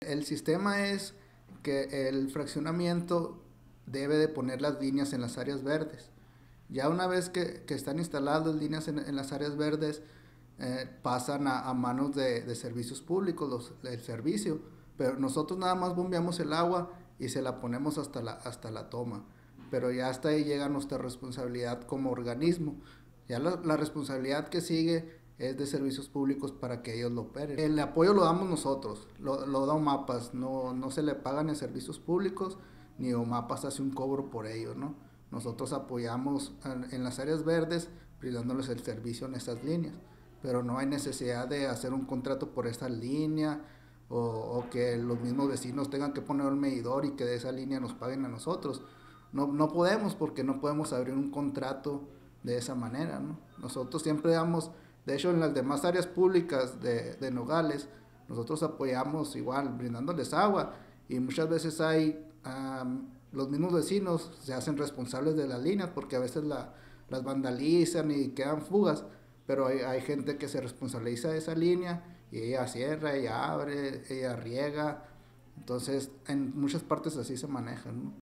El sistema es que el fraccionamiento debe de poner las líneas en las áreas verdes. Ya una vez que están instaladas las líneas en las áreas verdes, pasan a manos de servicios públicos, el servicio. Pero nosotros nada más bombeamos el agua y se la ponemos hasta la toma. Pero ya hasta ahí llega nuestra responsabilidad como organismo. Ya la responsabilidad que sigue es de servicios públicos para que ellos lo operen. El apoyo lo damos nosotros, lo da OMAPAS, no se le pagan en servicios públicos, ni OMAPAS hace un cobro por ello, ¿no? Nosotros apoyamos en las áreas verdes, brindándoles el servicio en estas líneas, pero no hay necesidad de hacer un contrato por esta línea o que los mismos vecinos tengan que poner un medidor y que de esa línea nos paguen a nosotros. No podemos porque no podemos abrir un contrato de esa manera, ¿no? Nosotros siempre damos, de hecho en las demás áreas públicas de Nogales, nosotros apoyamos igual brindándoles agua y muchas veces hay los mismos vecinos se hacen responsables de las líneas porque a veces las vandalizan y quedan fugas, pero hay gente que se responsabiliza de esa línea y ella cierra, ella abre, ella riega, entonces en muchas partes así se manejan, ¿no?